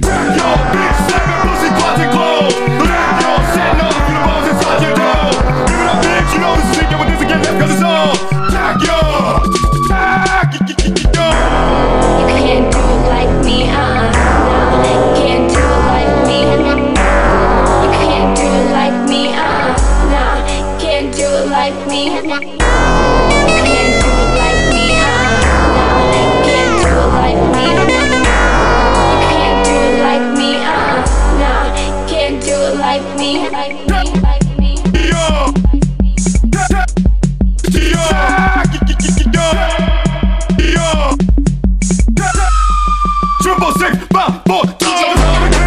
Yo, bitch, slamming pussy, clutching clothes. Yo, setting up, you the balls inside your dough. Give it up, bitch, you know this is it, get with this again, left cause it's on. Jack, yo, Jack, yo. You can't do it like me, no, can't do it like me. You can't do it like me, no, can't do it like me. You can't do it like me, no, can't do it like me. You can't do it like me, no, can't do it like me, like me. Yo, yo, 65542.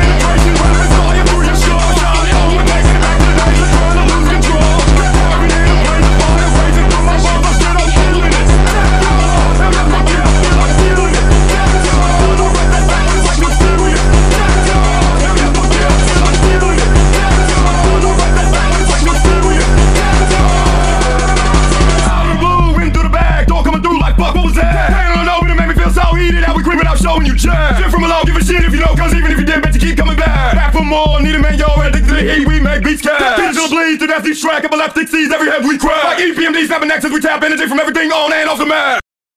Showing you jack. Shit from below, give a shit if you know, cause even if you didn't, bet you keep coming back. Back for more, need a man, yo, addicted to the heat, we make beats cash. Digital bleed, through death, each track, epileptic sees every head we crack. Like EPMD, snapping nexus, we tap energy from everything on and off the map.